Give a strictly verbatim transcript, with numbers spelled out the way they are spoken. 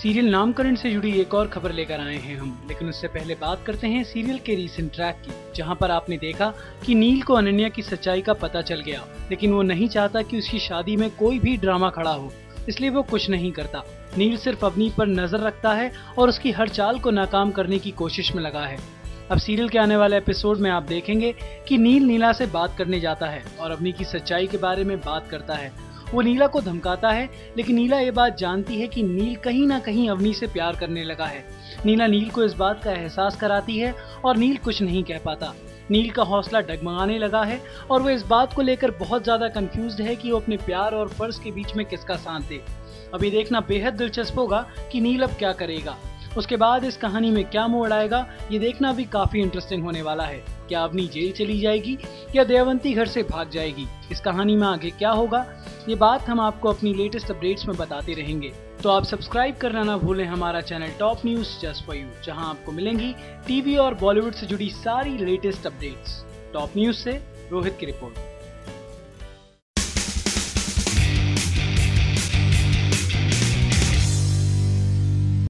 Serial नामकरण से जुड़ी एक और खबर लेकर आए हैं हम, लेकिन उससे पहले बात करते हैं सीरियल के रीसेंट ट्रैक की, जहां पर आपने देखा कि नील को अनन्या की सच्चाई का पता चल गया, लेकिन वो नहीं चाहता कि उसकी शादी में कोई भी ड्रामा खड़ा हो, इसलिए वो कुछ नहीं करता। नील सिर्फ अवनी पर नजर रखता है और उसकी हर चाल को नाकाम करने की कोशिश में लगा है। अब सीरियल के आने वाले एपिसोड में आप देखेंगे कि नील नीला से बात करने जाता है और अवनी की सच्चाई के बारे में बात करता है। वो नीला को धमकाता है, लेकिन नीला ये बात जानती है कि नील कहीं ना कहीं अवनी से प्यार करने लगा है। नीला नील को इस बात का एहसास कराती है और नील कुछ नहीं कह पाता। नील का हौसला डगमगाने लगा है और वो इस बात को लेकर बहुत ज्यादा कंफ्यूज्ड है कि वो अपने प्यार और फर्ज के बीच में किसका साथ दे। अभी देखना बेहद दिलचस्प होगा कि नील अब क्या करेगा। उसके बाद इस कहानी में क्या मोड़ आएगा, ये देखना भी काफी इंटरेस्टिंग होने वाला है। क्या अवनी जेल चली जाएगी या दयावंती घर से भाग जाएगी, इस कहानी में आगे क्या होगा, ये बात हम आपको अपनी लेटेस्ट अपडेट्स में बताते रहेंगे। तो आप सब्सक्राइब करना ना भूलें हमारा channel top news just for you, जहां आपको मिलेंगी टीवी और बॉलीवुड से जुड़ी सारी लेटेस्ट अपडेट्स। टॉप न्यूज से रोहित की रिपोर्ट।